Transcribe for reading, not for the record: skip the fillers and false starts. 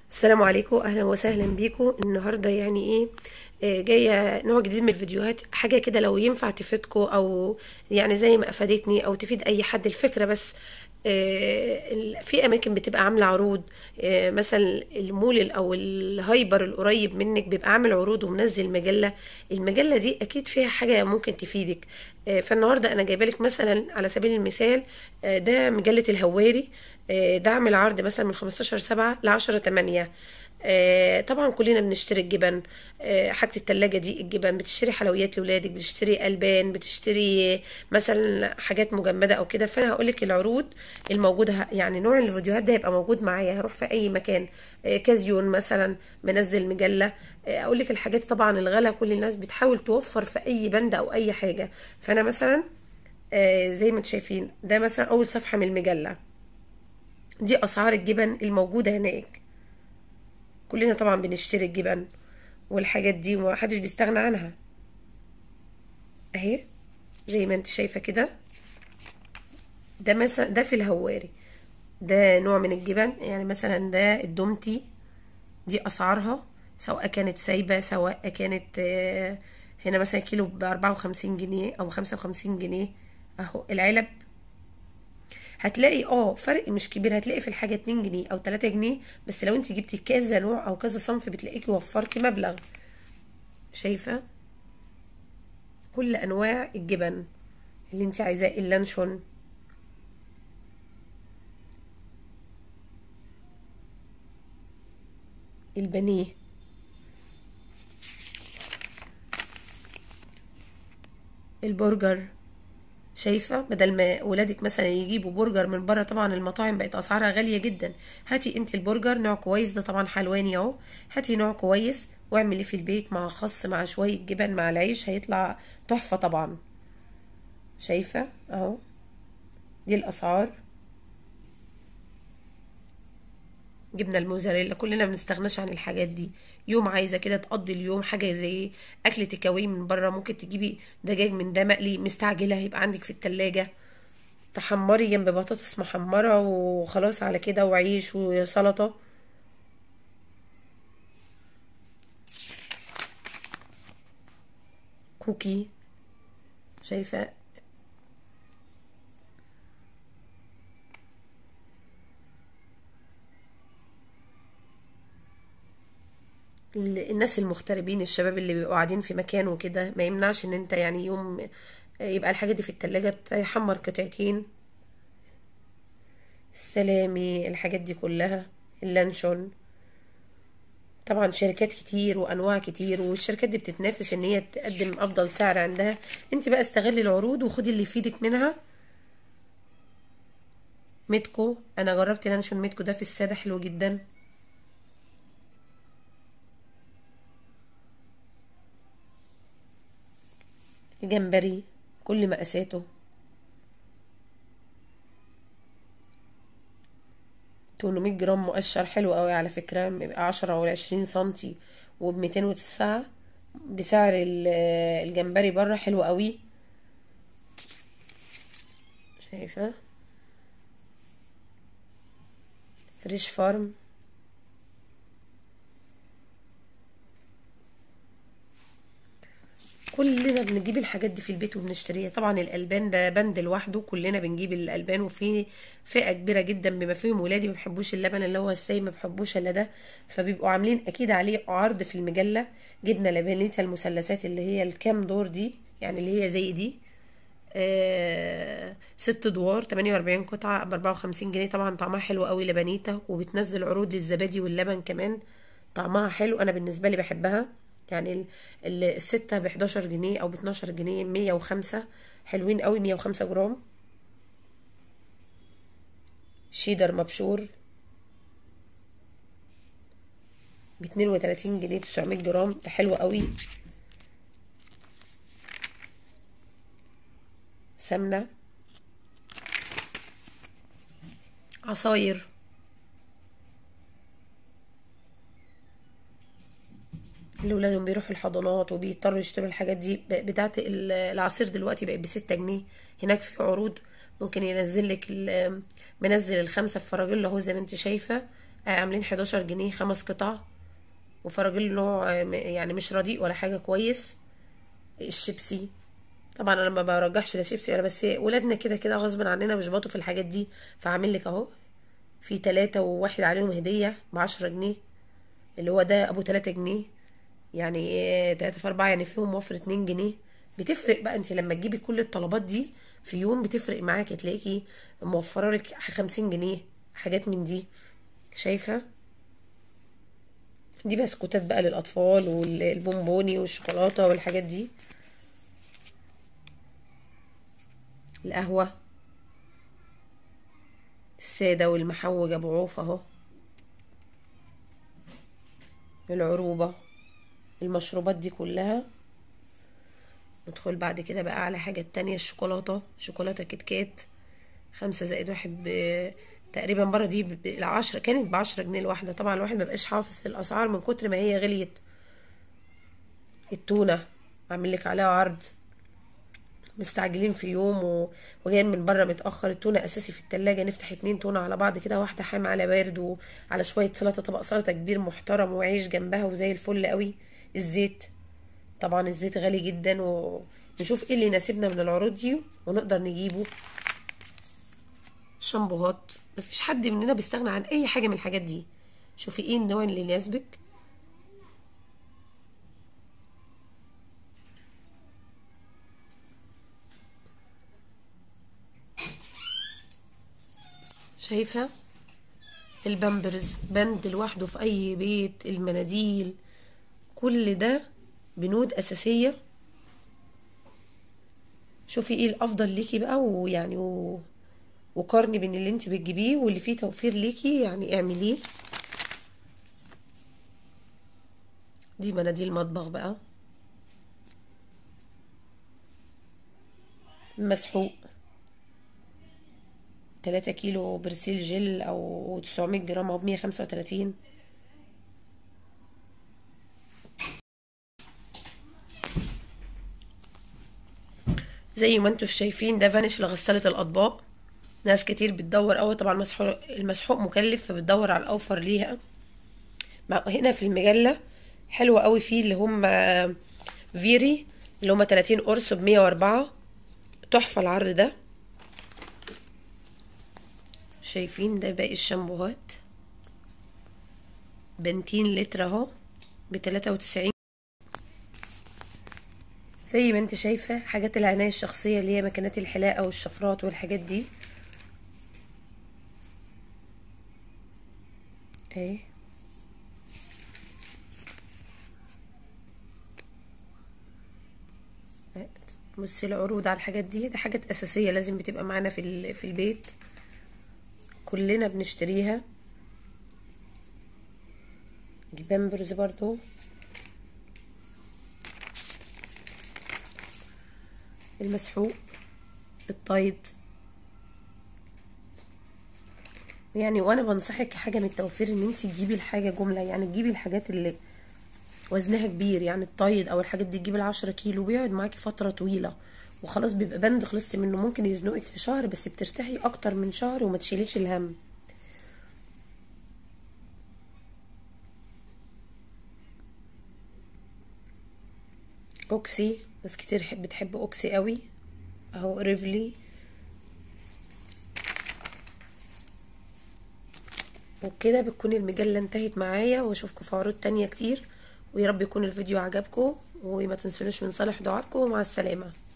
السلام عليكم، اهلا وسهلا بيكم. النهارده يعني ايه؟ جايه نوع جديد من الفيديوهات، حاجه كده لو ينفع تفيدكم او يعني زي ما افادتني او تفيد اي حد. الفكره بس في اماكن بتبقى عامله عروض. مثلا المول او الهايبر القريب منك بيبقى عامل عروض ومنزل مجله. المجله دي اكيد فيها حاجه ممكن تفيدك. فالنهارده انا جايبه لك مثلا على سبيل المثال، ده مجله الهواري. ده عامل عرض مثلا من 15/7 ل 10/8. طبعا كلنا بنشتري الجبن. حاجة التلاجة دي الجبن، بتشتري حلويات لولادك، بتشتري ألبان، بتشتري مثلا حاجات مجمدة أو كده. فأنا هقولك العروض الموجودة، يعني نوع الفيديوهات ده هيبقى موجود معايا، هروح في أي مكان. كازيون مثلا منزل مجلة. أقولك الحاجات طبعا الغلا، كل الناس بتحاول توفر في أي بند أو أي حاجة. فأنا مثلا زي ما انتم شايفين ده مثلا أول صفحة من المجلة، دي أسعار الجبن الموجودة هناك. كلنا طبعا بنشتري الجبن والحاجات دي ومحدش بيستغنى عنها. اهي زي ما انت شايفة كده، ده مثلا ده في الهواري. ده نوع من الجبن، يعني مثلا ده الدومتي، دي اسعارها سواء كانت سايبة سواء كانت هنا مثلا كيلو ب54 جنيه او 55 جنيه. اهو العلب هتلاقي فرق مش كبير، هتلاقي في الحاجة 2 جنيه او 3 جنيه. بس لو انت جبتي كذا نوع او كذا صنف بتلاقيكي وفرتي مبلغ. شايفة كل انواع الجبن اللي انت عايزاه، اللانشون، البانيه، البرجر. شايفه بدل ما ولادك مثلا يجيبوا برجر من بره، طبعا المطاعم بقت اسعارها غاليه جدا. هاتي انت البرجر نوع كويس، ده طبعا حلواني اهو. هاتي نوع كويس واعملي في البيت مع خس مع شويه جبن مع العيش، هيطلع تحفه طبعا. شايفه اهو دي الاسعار. جبنه الموزاريلا، كلنا ما بنستغناش عن الحاجات دي. يوم عايزه كده تقضي اليوم حاجه زي اكل تكاوي من بره، ممكن تجيبي دجاج من ده مقلي مستعجله يبقى عندك في التلاجة، تحمري جنب بطاطس محمره وخلاص على كده، وعيش وسلطه. كوكي. شايفه الناس المغتربين، الشباب اللي بيبقوا قاعدين في مكان وكده، ما يمنعش ان انت يعني يوم يبقى الحاجات دي في التلاجة تحمر قطعتين. السلامي، الحاجات دي كلها، اللانشون. طبعا شركات كتير وانواع كتير، والشركات دي بتتنافس ان هي تقدم افضل سعر عندها. انت بقى استغلي العروض وخدي اللي يفيدك منها. ميتكو، انا جربت لانشون ميتكو ده في الساده حلو جدا. الجمبري كل مقاساته، 800 جرام مقشر حلو قوي على فكرة، بيبقى 10 أو 20 سنتي وب209. بسعر الجمبري بره حلو قوي. شايفة فريش فارم. كلنا بنجيب الحاجات دي في البيت وبنشتريها. طبعا الألبان ده بند لوحده، كلنا بنجيب الألبان، وفي فئة كبيرة جدا بما فيهم ولادي ما بيحبوش اللبن اللي هو الساي، ما بيحبوش الا ده. فبيبقوا عاملين اكيد عليه عرض في المجلة. جبنة لبنية المثلثات اللي هي الكام دور دي، يعني اللي هي زي دي، 6 ادوار 48 قطعة ب54 جنيه. طبعا طعمها حلو قوي لبنيتة، وبتنزل عروض للزبادي واللبن كمان. طعمها حلو، انا بالنسبة لي بحبها. يعني الستة ب11 جنيه او ب12 جنيه، 105. حلوين قوي، 105 جرام. شيدر مبشور ب32 جنيه، 900 جرام، ده حلو قوي. سمنة، عصاير. اللي ولادهم بيروحوا الحضانات وبيضطروا يشتروا الحاجات دي بتاعت العصير، دلوقتي بقت ب6 جنيه. هناك في عروض ممكن ينزل لك منزل ال5 في فراجيل اهو زي ما انت شايفة. عاملين 11 جنيه 5 قطع. وفراجيل نوع يعني مش رديء ولا حاجة، كويس. الشيبسي طبعا انا ما برجحش لا شيبسي ولا، بس ولادنا كده كده غصب عننا بيشبطوا في الحاجات دي. فعامل لك اهو في 3 وواحد عليهم هدية ب10 جنيه، اللي هو ده ابو 3 جنيه. يعني 3 في 4 يعني فيهم وفر 2 جنيه. بتفرق بقى انت لما تجيبي كل الطلبات دي في يوم، بتفرق معاكي، تلاقيكي موفره لك 50 جنيه حاجات من دي. شايفه؟ دي بسكوتات بقى للاطفال والبونبوني والشوكولاته والحاجات دي. القهوه الساده والمحوج ابو عوف اهو. العروبه، المشروبات دي كلها. ندخل بعد كده بقى على حاجة تانية، الشوكولاتة، شوكولاتة كيت كات 5+1 تقريبا بره دي ب10، كانت ب10 جنيه الواحدة. طبعا الواحد مبقاش حافظ الأسعار من كتر ما هي غليت. التونة عامل لك عليها عرض، مستعجلين في يوم وجايين من بره متأخر. التونة أساسي في التلاجة، نفتح 2 تونة على بعض كده، واحدة حامة على بارد، وعلى شوية سلطة، طبق سلطة كبير محترم وعيش جنبها وزي الفل قوي. الزيت طبعا الزيت غالي جدا، ونشوف ايه اللي يناسبنا من العروض دي ونقدر نجيبه. شامبوهات، مفيش حد مننا بيستغنى عن اي حاجة من الحاجات دي. شوفي ايه النوع اللي يناسبك. شايفة؟ البامبرز بند لوحده في اي بيت، المناديل، كل ده بنود اساسية. شوفي ايه الافضل ليكي بقى، ويعني وقارني بين اللي انت بتجيبيه واللي فيه توفير ليكي، يعني اعمليه. دي مناديل مطبخ بقى، مسحوق 3 كيلو برسيل جل او 900 جرام او ب135. زي ما انتوا شايفين ده فانش لغسالة الاطباق. ناس كتير بتدور قوي، طبعا المسحوق مكلف، فبتدور على الاوفر ليها. هنا في المجلة حلوة قوي فيه اللي هم فيري، اللي هم 30 قرص ب104. تحفة العرض ده. شايفين ده باقي الشامبوهات، بنتين لتر اهو ب93. زي ما انت شايفة حاجات العناية الشخصية اللي هي مكانات الحلاقة والشفرات والحاجات دي اهي. بصي العروض على الحاجات دي حاجات أساسية لازم بتبقى معانا في البيت، كلنا بنشتريها. دي بامبرز برضو، المسحوق، التايد. يعني وانا بنصحك حاجه من التوفير ان انت تجيبي الحاجه جمله، يعني تجيبي الحاجات اللي وزنها كبير، يعني التايد او الحاجات دي تجيبي ال10 كيلو، بيقعد معاكي فتره طويله وخلاص بيبقى بند خلصتي منه. ممكن يزنقك في شهر بس بترتاحي اكتر من شهر وما تشيليش الهم. اوكسي، ناس كتير بتحب اوكسي قوي اهو. ريفلي. وبكده بتكون المجلة انتهت معايا، واشوفكم في عروض تانية كتير، ويا رب يكون الفيديو عجبكم، وما تنسونوش من صالح دعاتكم، ومع السلامة.